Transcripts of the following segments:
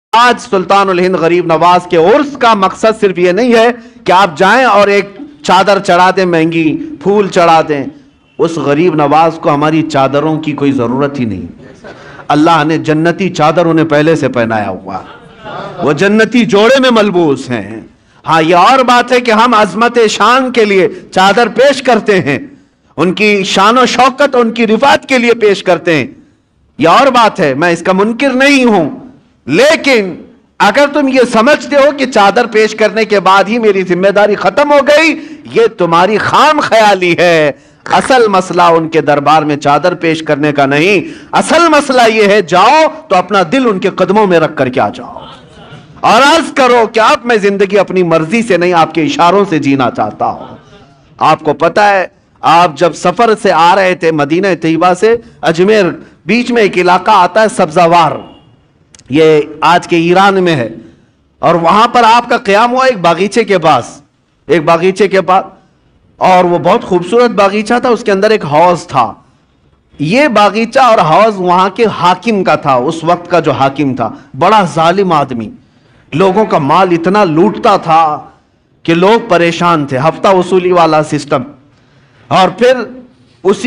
آج سلطان الہند غریب نواز کے عرس کا مقصد صرف یہ نہیں ہے کہ آپ جائیں اور ایک چادر چڑھا دیں، مہنگی پھول چڑھا دیں. اس غریب نواز کو ہماری چادروں کی کوئی ضرورت ہی نہیں. اللہ نے جنتی چادر انہیں پہلے سے پہنایا ہوا، وہ جنتی جوڑے میں ملبوس ہیں. ہاں یہ اور بات ہے کہ ہم عظمت شان کے لیے چادر پیش کرتے ہیں، ان کی شان و شوکت ان کی رفعت کے لیے پیش کرتے ہیں، یہ اور بات ہے، میں اس کا منکر نہیں ہوں. لیکن اگر تم یہ سمجھتے ہو کہ چادر پیش کرنے کے بعد ہی میری ذمہ داری ختم ہو گئی، یہ تمہاری خام خیالی ہے. اصل مسئلہ ان کے دربار میں چادر پیش کرنے کا نہیں، اصل مسئلہ یہ ہے جاؤ تو اپنا دل ان کے قدموں میں رکھ کر کے آ جاؤ اور عرض کرو کہ اب میں زندگی اپنی مرضی سے نہیں، آپ کے اشاروں سے جینا چاہتا ہوں. آپ کو پتا ہے آپ جب سفر سے آ رہے تھے مدینہ طیبہ سے اجمیر، بیچ میں ایک علاقہ آتا ہے سبزوار، یہ آج کے ایران میں ہے، اور وہاں پر آپ کا قیام ہوا ایک باغیچے کے پاس، اور وہ بہت خوبصورت باغیچہ تھا، اس کے اندر ایک حوض تھا. یہ باغیچہ اور حوض وہاں کے حاکم کا تھا، اس وقت کا جو حاکم تھا بڑا ظالم آدمی، لوگوں کا مال اتنا لوٹتا تھا کہ لوگ پریشان تھے، ہفتہ وصولی والا سسٹم. اور پھر اس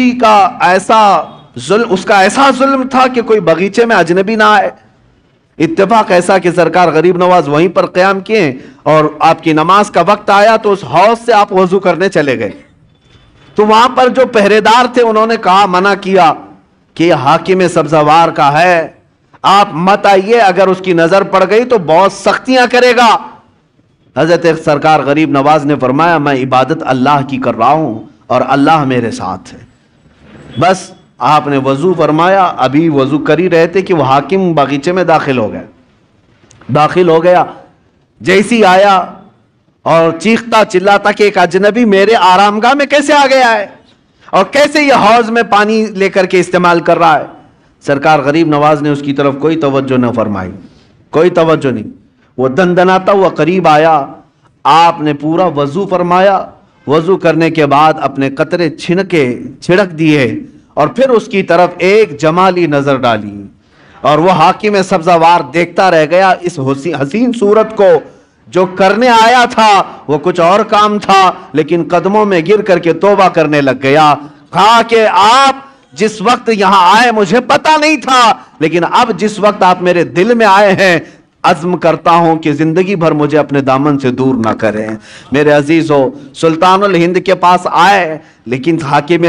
کا ایسا ظلم تھا کہ کوئی باغیچے میں اجنبی نہ آئے. اتفاق ایسا کہ سرکار غریب نواز وہیں پر قیام کیے اور آپ کی نماز کا وقت آیا تو اس حوض سے آپ وضو کرنے چلے گئے. تو وہاں پر جو پہرے دار تھے انہوں نے کہا، منع کیا کہ یہ حاکم سبزوار کا ہے، آپ مت آئیے، اگر اس کی نظر پڑ گئی تو بہت سختیاں کرے گا. حضرت سرکار غریب نواز نے فرمایا، میں عبادت اللہ کی کر رہا ہوں اور اللہ میرے ساتھ ہے. بس آپ نے وضو فرمایا، ابھی وضو کر ہی رہے تھے کہ وہ حاکم باغیچے میں داخل ہو گیا. جیسی آیا اور چیختا چلاتا کہ ایک اجنبی میرے آرام گاہ میں کیسے آ گیا ہے اور کیسے یہ حوض میں پانی لے کر کے استعمال کر رہا ہے. سرکار غریب نواز نے اس کی طرف کوئی توجہ نہ فرمائی، کوئی توجہ نہیں. وہ دندناتا ہوا قریب آیا، آپ نے پورا وضو فرمایا، وضو کرنے کے بعد اپنے قطرے چھڑک دیے اور پھر اس کی طرف ایک جمالی نظر ڈالی، اور وہ حاکم سبزوار دیکھتا رہ گیا اس حسین صورت کو. جو کرنے آیا تھا وہ کچھ اور کام تھا، لیکن قدموں میں گر کر کے توبہ کرنے لگ گیا. کہا کہ آپ جس وقت یہاں آئے مجھے پتا نہیں تھا، لیکن اب جس وقت آپ میرے دل میں آئے ہیں عزم کرتا ہوں کہ زندگی بھر مجھے اپنے دامن سے دور نہ کریں. میرے عزیزو، سلطان الہند کے پاس آئے، لیکن حاکم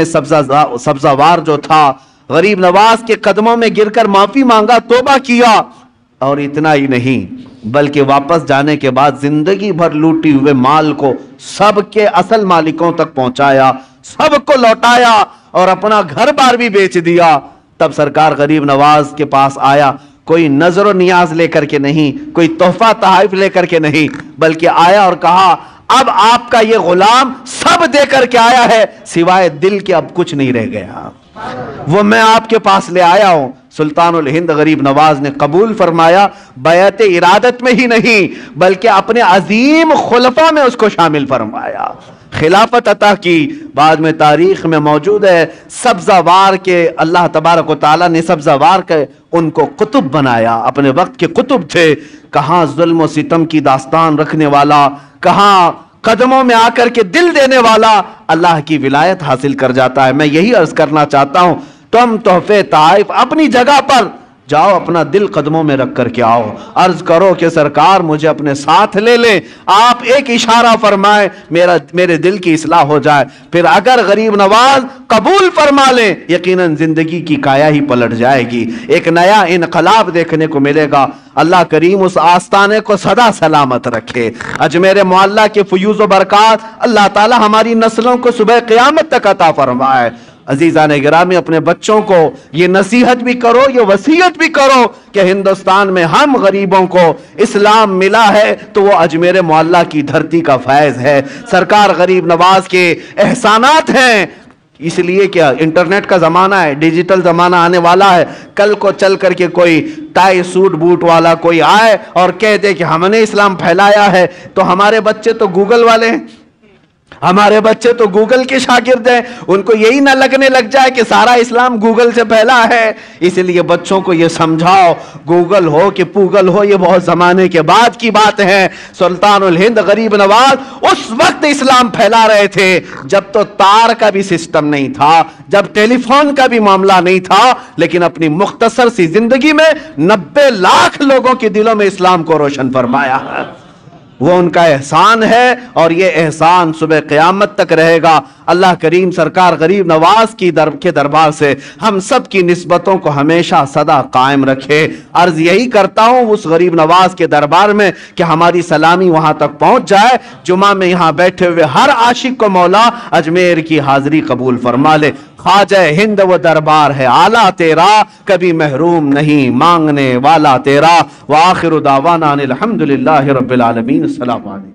سبزوار جو تھا غریب نواز کے قدموں میں گر کر معافی مانگا، توبہ کیا، اور اتنا ہی نہیں بلکہ واپس جانے کے بعد زندگی بھر لوٹی ہوئے مال کو سب کے اصل مالکوں تک پہنچایا، سب کو لوٹایا اور اپنا گھر بار بھی بیچ دیا. تب سرکار غریب نواز کے پاس آیا، کوئی نظر و نیاز لے کر کے نہیں، کوئی تحفہ تحائف لے کر کے نہیں، بلکہ آیا اور کہا، اب آپ کا یہ غلام سب دے کر کے آیا ہے، سوائے دل کے اب کچھ نہیں رہ گیا، وہ میں آپ کے پاس لے آیا ہوں. سلطان الہند غریب نواز نے قبول فرمایا، بیعت ارادت میں ہی نہیں بلکہ اپنے عظیم خلفاء میں اس کو شامل فرمایا، خلافت عطا کی. بعد میں تاریخ میں موجود ہے سبزوار کے اللہ تبارک و تعالیٰ نے سبزوار کے ان کو قطب بنایا، اپنے وقت کے قطب تھے. کہاں ظلم و ستم کی داستان رکھنے والا، کہاں قدموں میں آ کر کے دل دینے والا اللہ کی ولایت حاصل کر جاتا ہے. میں یہی عرض کرنا چاہتا ہوں، تم تحفے تحائف اپنی جگہ پر، جاؤ اپنا دل قدموں میں رکھ کر کے آؤ، عرض کرو کہ سرکار مجھے اپنے ساتھ لے لیں، آپ ایک اشارہ فرمائیں میرے دل کی اصلاح ہو جائے. پھر اگر غریب نواز قبول فرما لیں، یقیناً زندگی کی کایا ہی پلٹ جائے گی، ایک نیا انقلاب دیکھنے کو ملے گا. اللہ کریم اس آستانے کو سدا سلامت رکھے. اجمیر معلیٰ کے فیوز و برکات اللہ تعالی ہماری نسلوں کو صبح قیامت تک عطا فرمائے. عزیزان گرامی، اپنے بچوں کو یہ نصیحت بھی کرو، یہ وصیت بھی کرو کہ ہندوستان میں ہم غریبوں کو اسلام ملا ہے تو وہ اجمیر معلیٰ کی دھرتی کا فیض ہے، سرکار غریب نواز کے احسانات ہیں. اس لیے کہ انٹرنیٹ کا زمانہ ہے، ڈیجیٹل زمانہ آنے والا ہے، کل کو چل کر کے کوئی ٹائی سوٹ بوٹ والا کوئی آئے اور کہہ دے کہ ہم نے اسلام پھیلایا ہے، تو ہمارے بچے تو گوگل والے ہیں، ہمارے بچے تو گوگل کے شاگرد ہیں، ان کو یہی نہ لگنے لگ جائے کہ سارا اسلام گوگل سے پھیلا ہے۔ اس لیے بچوں کو یہ سمجھاؤ، گوگل ہو کہ پوگل ہو، یہ بہت زمانے کے بعد کی بات ہے۔ سلطان الہند غریب نواز اس وقت اسلام پھیلا رہے تھے جب تو تار کا بھی سسٹم نہیں تھا، جب ٹیلی فون کا بھی معاملہ نہیں تھا، لیکن اپنی مختصر سی زندگی میں 90 لاکھ لوگوں کے دلوں میں اسلام کو روشن فرمایا ہے۔ وہ ان کا احسان ہے اور یہ احسان صبح قیامت تک رہے گا۔ اللہ کریم سرکار غریب نواز کے دربار سے ہم سب کی نسبتوں کو ہمیشہ صدا قائم رکھے۔ عرض یہی کرتا ہوں اس غریب نواز کے دربار میں کہ ہماری سلامی وہاں تک پہنچ جائے، جمعہ میں یہاں بیٹھے ہوئے ہر عاشق کو مولا اجمیر کی حاضری قبول فرما لے۔ خواجہ ہند وہ دربار ہے اعلیٰ تیرا، کبھی محروم نہیں مانگنے والا تیرا۔ وآخر دعوانا الحمدللہ رب العالمین۔ السلام علیکم۔